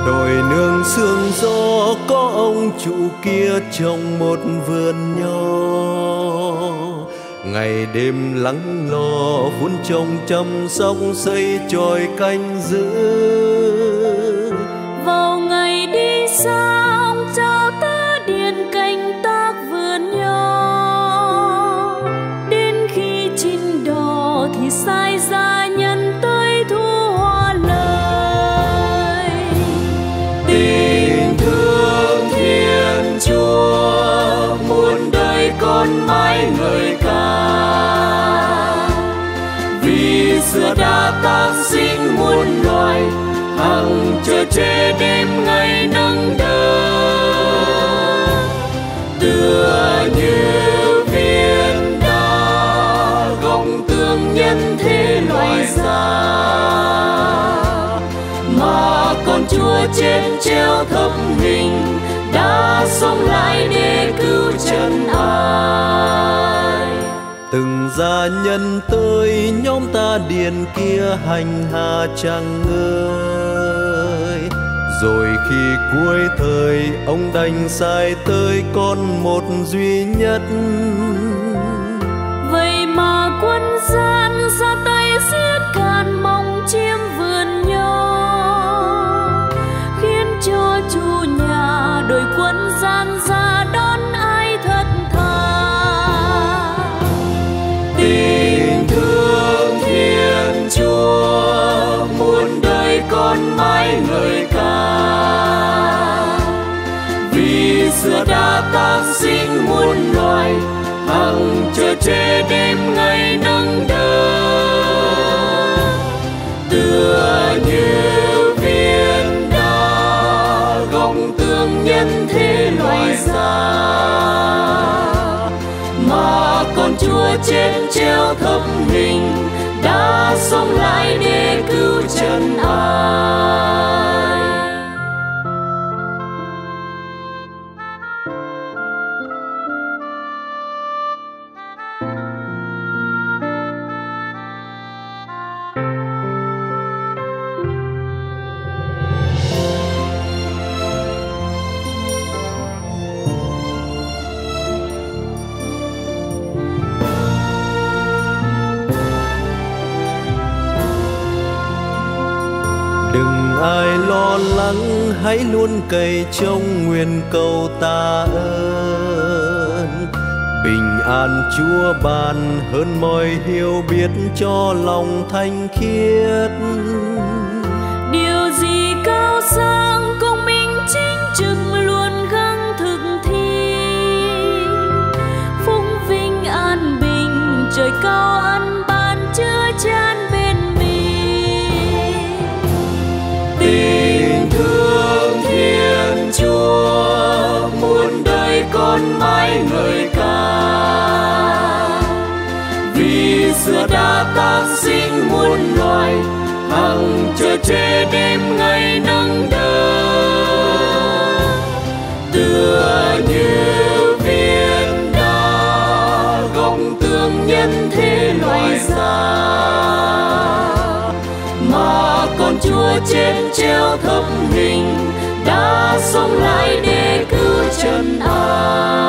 đồi nương sương gió có ông chủ kia trồng một vườn nho, ngày đêm lắng lo vun trồng chăm sóc xây chòi canh giữ. Vào ngày đi xa ông trao ta điền canh tác vườn nho, đến khi chín đỏ thì sai gia nhân tới thu hoa lời. Tình thương Thiên Chúa muôn đời con mãi ngợi ca, vì xưa đã tác sinh muôn loài, hằng chờ che đêm ngày nắng đỡ. Tựa như viên đá góc tường nhân thế loài ra, mà con Chúa trên treo thập hình đã sống lại để cứu chân ai. Từng gia nhân tới nhóm ta điền kia hành hạ chẳng ngơi, rồi khi cuối thời ông đành sai tới con một duy nhất. Vậy mà quân gian ra tay giết càn mong chiếm vườn nho, khiến cho chủ nhà đội quân gian ra đón ai thật thà. Tình thương Thiên Chúa muôn đời con mãi ngợi ca, vì xưa đã tác sinh muôn loài, hằng chờ che đêm ngày nắng đỡ. Tựa như viên đá góc tường nhân thế loài ra, mà con Chúa trên treo thập hình đã sống lại để cứu chân ai. Đừng ai lo lắng, hãy luôn cậy trông nguyện cầu ta ơn. Bình an Chúa ban hơn mọi hiểu biết cho lòng thanh khiết. Điều gì cao sang công minh chính trực luôn gắng thực thi, phúc vinh an bình trời cao ăn ban chứa chan bên mình. Tình thương Thiên Chúa muôn đời con mãi ngợi ca, vì xưa đã tác sinh muôn loài, hằng chờ che đêm ngày nắng đỡ. Tựa như viên đá góc tường nhân thế loài ra, mà con Chúa trên treo thập hình đã sống lại để cứu chân ai. Tình thương Thiên Chúa muôn đời con mãi ngợi ca, vì xưa đã tác sinh muôn loài, hằng chờ che đêm ngày nắng đỡ. Tựa như viên đá góc tường nhân thế loài ra, mà con Chúa trên treo thập hình đã sống lại để cứu chân ai. Tình thương Thiên Chúa muôn đời con mãi ngợi ca, vì xưa đã tác sinh muôn loài, hằng chờ che đêm ngày nắng đỡ. Tựa như viên đá góc tường nhân thế loài ra, mà con Chúa trên treo thập hình đã sống lại để cứu chân ai.